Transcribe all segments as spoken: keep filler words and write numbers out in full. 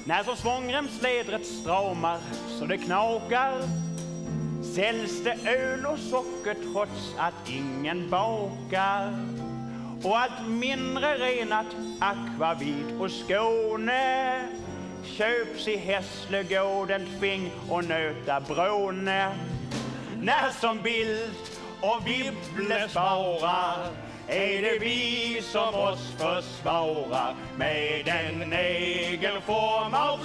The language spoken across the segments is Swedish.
När så svångremsledret stramar så det knakar, säljs det öl och socker trots att ingen bakar. Och allt mindre renat akvavit och Skåne köps i Hässlögården, Fing och Nötabråne. När som Bildt och Wibble sparar är det vi som oss försvarar med en egen form av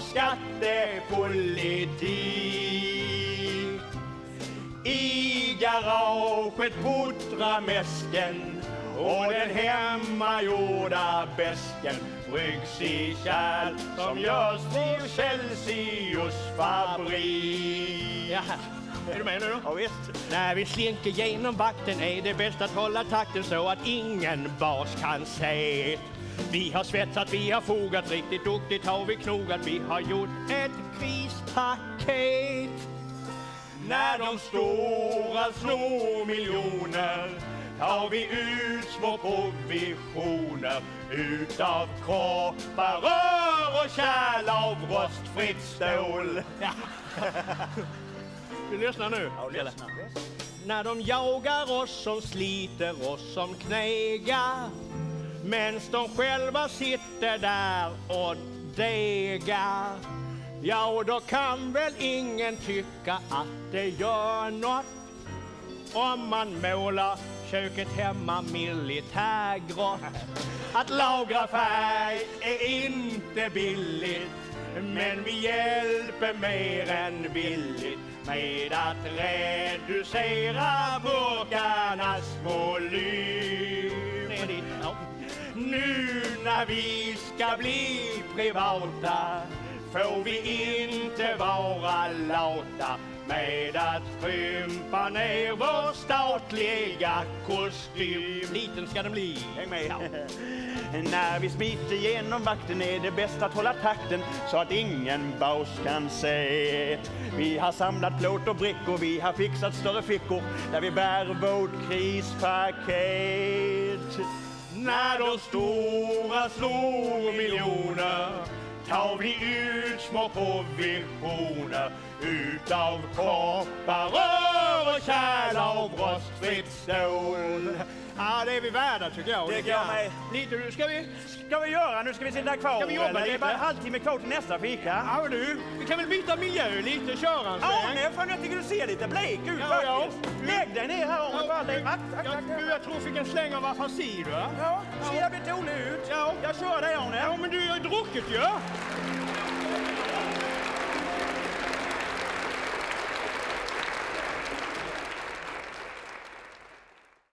skattepolitik. I garaget puttrar mäsken och den hemmagjorda bäsken bryggs i kärl som görs i Celsius fabrik. Ja. Är du med nu då? Ja, visst. När vi slinker genom vakten är det bäst att hålla takten så att ingen bas kan se. Vi har svetsat, vi har fogat, riktigt duktigt har vi knogat, vi har gjort ett krispaket. När de stora snor miljoner tar vi ut små provisioner utav kroppar, rör och kärl av rostfritt stål. Ja. Du lyssnar nu. Ja, lyssna. När de jagar oss som sliter oss som knegar, mens de själva sitter där och degar. Ja, och då kan väl ingen tycka att det gör något om man målar köket hemma militärgrått. Att lagra färg är inte billigt, men vi hjälper mer än villigt med att reducera burkarnas volym. Nu när vi ska bli privata får vi inte vara lata med att skympa ner vår statliga kostym. Liten ska den bli. Häng med. Ja. När vi smiter genom vakten är det bäst att hålla takten så att ingen baus kan se. Vi har samlat plåt och brickor, vi har fixat större fickor där vi bär vårt krispaket. När de stora slår miljoner tar vi ut små provisioner utav koppar, rör och kärl av rostfritt stål. Ja, det är vi värda tycker jag. Det gör mig. Lite, nu ska vi... Ska vi göra? Nu ska vi sitta kvar. Ska vi jobba eller? Det är lite? bara en halvtimme kvar till nästa fika. Ja, du. Vi kan väl byta miljö lite, köra en sväng. Arne, fan jag tycker du ser lite blek ut Ja, faktiskt. ja. Lägg dig ner här Arne. Ja, Bara lägg. Ack, ack, jag, ack, du, jag tror jag fick en släng av afasi, va? Ja, ser jävligt rolig ut. Ja. Jag kör dig Arne. Ja, men du har ju druckit ju. Ja.